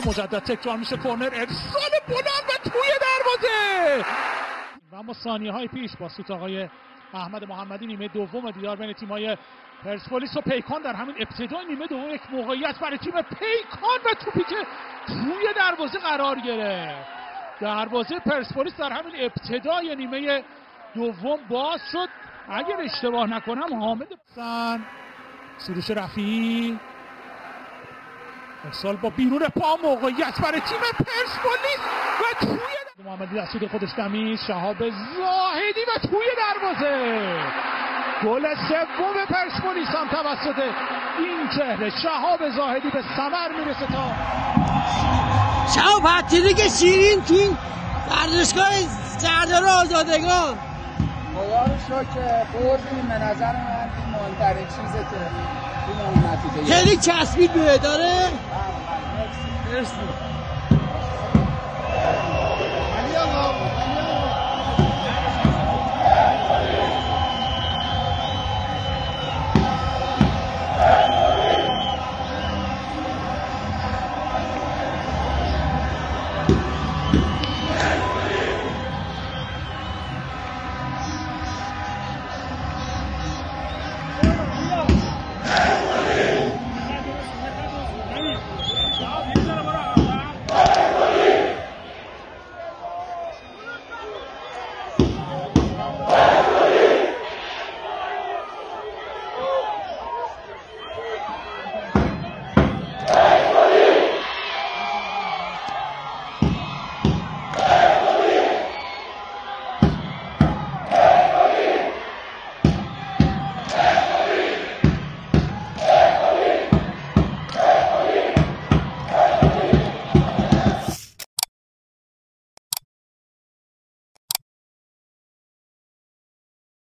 مجدد تکرار میشه، کرنر ارسال بلند و توی دروازه. و اما ثانیه‌های پیش با سوت آقای احمد محمدی نیمه دوم دیدار بین تیم‌های پرسپولیس و پیکان در همین ابتدای نیمه دوم یک موقعیت برای تیم پیکان و توپی که توی دروازه قرار گرفت. دروازه پرسپولیس در همین ابتدای نیمه دوم باز شد. اگر اشتباه نکنم حامد سروش رفیعی ارسال با بیرون پا، موقعیت برای تیم پرسپولیس و توی محمدی از سود خودش تمیز، شهاب زاهدی و توی دروازه. گل سوم پرسپولیس هم توسط این چهره شهاب زاهدی به ثمر میرسه. تا شهاب هتریک شیرین تو این ورزشگاه سردار آزادگان. خدا رو شکر بردیم. به نظر من این مهمترین چیزه که این نتیجه خیلی چسبید به داره. مرسی. علی آقا